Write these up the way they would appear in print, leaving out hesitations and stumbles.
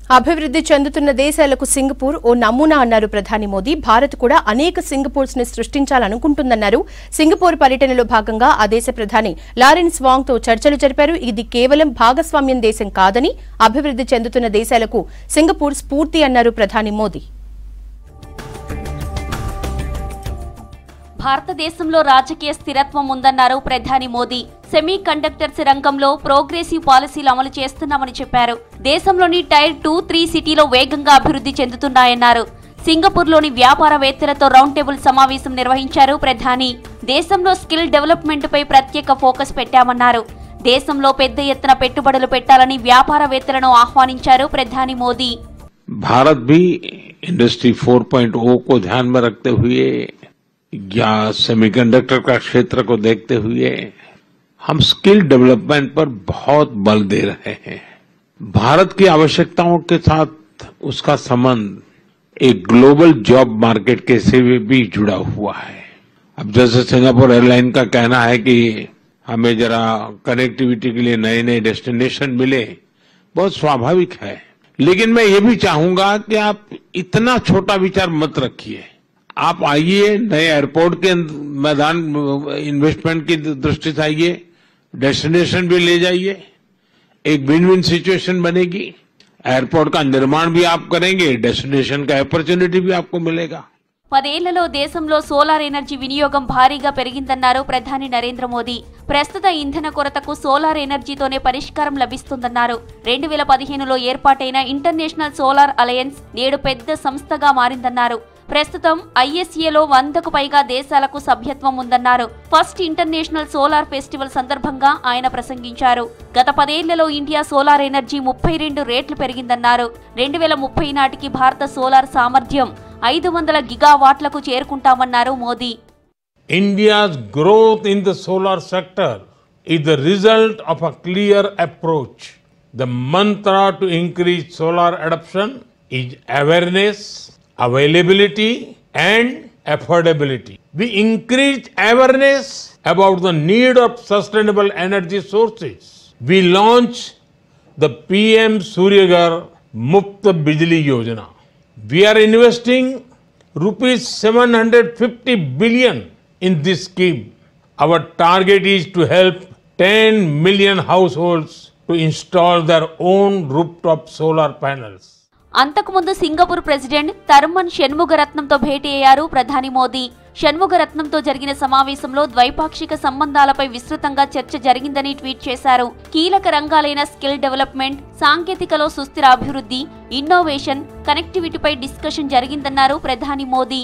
అభివృద్ధి చెందుతున్న దేశాలకు సింగపూర్ ఓ నమూనా అన్నారు ప్రధాని మోదీ. భారత్ కూడా అనేక సింగపూర్స్ ని సృష్టించాలనుకుంటుందన్నారు. సింగపూర్ పర్యటనలో భాగంగా ఆ దేశ ప్రధాని లారెన్స్ వాంగ్ తో చర్చలు జరిపారు. ఇది కేవలం భాగస్వామ్యం దేశం కాదని, అభివృద్ధి చెందుతున్న దేశాలకు సింగపూర్ స్ఫూర్తి అన్నారు ప్రధాని మోదీ. భారతదేశంలో రాజకీయ స్థిరత్వం ఉందన్నారు ప్రధాని మోదీ. సెమీ కండక్టర్స్ రంగంలో ప్రోగ్రెసివ్ పాలసీలు అమలు చేస్తున్నామని చెప్పారు. దేశంలోని టైర్ 2, 3 సిటీలో వేగంగా అభివృద్ధి చెందుతున్నాయన్నారు. సింగపూర్లోని వ్యాపారవేత్తలతో రౌండ్ టేబుల్ సమావేశం నిర్వహించారు ప్రధాని. దేశంలో స్కిల్ డెవలప్మెంట్ పై ప్రత్యేక ఫోకస్ పెట్టామన్నారు. దేశంలో పెద్ద ఎత్తున పెట్టుబడులు పెట్టాలని వ్యాపారవేత్తలను ఆహ్వానించారు ప్రధాని మోదీ. भारत भी इंडस्ट्री 4.0 को ध्यान में रखते हुए या सेमीकंडक्टर का क्षेत्र को देखते हुए हम स्किल डेवलपमेंट पर बहुत बल दे रहे हैं. भारत की आवश्यकताओं के साथ उसका संबंध एक ग्लोबल जॉब मार्केट के से भी जुड़ा हुआ है. अब जैसे सिंगापुर एयरलाइन का कहना है कि हमें जरा कनेक्टिविटी के लिए नए नए डेस्टिनेशन मिले, बहुत स्वाभाविक है. लेकिन मैं ये भी चाहूंगा कि आप इतना छोटा विचार मत रखिए. आप आइए, नए एयरपोर्ट के मैदान इन्वेस्टमेंट की दृष्टि से आइए, डेस्टिनेशन भी ले जाइए, एक विन विन सिचुएशन बनेगी. एयरपोर्ट का निर्माण भी आप करेंगे, डेस्टिनेशन का अपॉर्चुनिटी भी आपको मिलेगा. 10 ఏళ్లలో దేశంలో సోలార్ ఎనర్జీ వినియోగం భారీగా పెరిగిందన్నారు ప్రధాని నరేంద్ర మోదీ. ప్రస్తుత ఇంధన కొరతకు సోలార్ ఎనర్జీతోనే పరిష్కారం లభిస్తుందన్నారు. 2015లో ఏర్పాటైన ఇంటర్నేషనల్ సోలార్ అలయన్స్ నేడు పెద్ద సంస్థగా మారిందన్నారు. ప్రస్తుతం ఐఎస్ఏలో 100కు పైగా దేశాలకు సభ్యత్వం ఉందన్నారు. ఫస్ట్ ఇంటర్నేషనల్ సోలార్ ఫెస్టివల్ సందర్భంగా ఆయన ప్రసంగించారు. గత 10 ఏళ్లలో ఇండియా సోలార్ ఎనర్జీ 32 రెట్లు పెరిగిందన్నారు. 2030 నాటికి భారత సోలార్ సామర్థ్యం 500 గిగావాట్లకు చేరుకుంటామన్నారు Modi. India's growth in the solar sector is the result of a clear approach. The mantra to increase solar adoption is awareness, availability and affordability. We increased awareness about the need of sustainable energy sources. We launched the PM Surya Ghar Muft Bijli Yojana. We are investing rupees 750 billion in this scheme. Our target is to help 10 million households to install their own rooftop solar panels. అంతకుముందు Singapore president Tharman షణ్ముగరత్నంతో భేటీ అయ్యారు ప్రధాని మోదీ. షణ్ముగరత్నంతో జరిగిన సమావేశంలో ద్వైపాక్షిక సంబంధాలపై విస్తృతంగా చర్చ జరిగిందని ట్వీట్ చేశారు. కీలక రంగాలైన స్కిల్ డెవలప్మెంట్, సాంకేతికలో సుస్థిర అభివృద్ధి, ఇన్నోవేషన్, కనెక్టివిటీపై డిస్కషన్ జరిగిందన్నారు ప్రధాని మోదీ.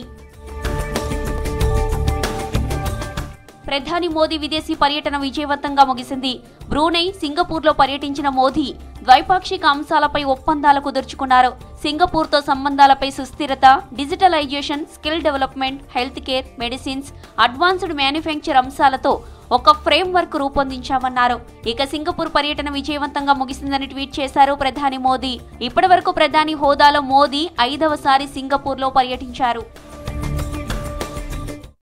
ప్రధాని మోదీ విదేశీ పర్యటన విజయవంతంగా ముగిసింది. బ్రూనై, సింగపూర్లో పర్యటించిన మోదీ ద్వైపాక్షిక అంశాలపై ఒప్పందాలు కుదుర్చుకున్నారు. సింగపూర్తో సంబంధాలపై సుస్థిరత, digitalisation, skill development, health care, medicines, advanced manufacture అంశాలతో ఒక ఫ్రేమ్ వర్క్ రూపొందించామన్నారు. ఇక సింగపూర్ పర్యటన విజయవంతంగా ముగిసిందని ట్వీట్ చేశారు ప్రధాని మోదీ. ఇప్పటివరకు ప్రధాని హోదాలో మోదీ 5వ సారి సింగపూర్లో పర్యటించారు.